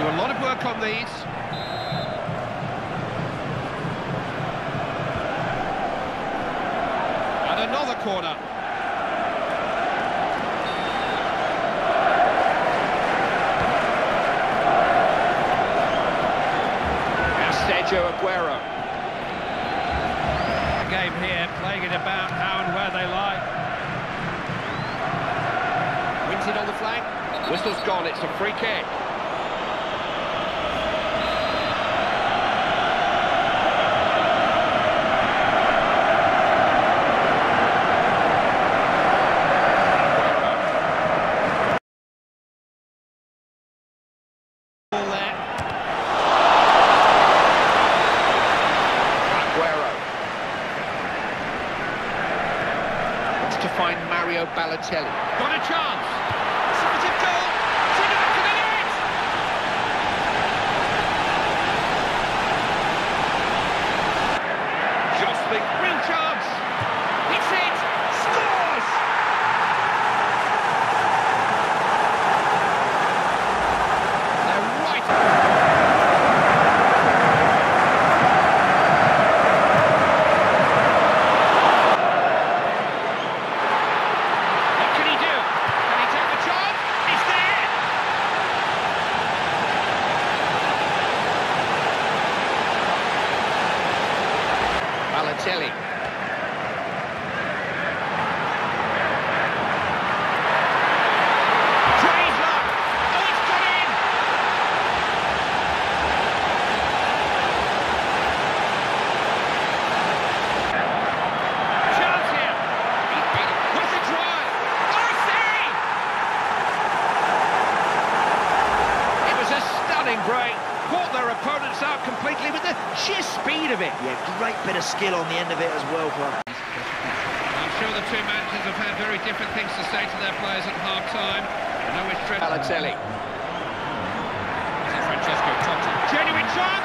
Do a lot of work on these. And another corner. Sergio Aguero. The game here, playing it about how and where they like. Wins it on the flank. Whistle's gone, it's a free kick. To find Mario Balotelli. Got a chance. Substantive goal. To the back of the net. Jostling, real chance. Hits it. Scores. They're right. Balotelli. Tries luck. Oh, it's got in. Chance here. What's the drive? Oh, save! It was a stunning break. Caught their opponents out completely with the sheer speed of it. Yeah, great bit of skill on the end of it as well, Clark. I'm sure the two managers have had very different things to say to their players at half-time. I know it's Balotelli. Francesco Totti. Genuine chance!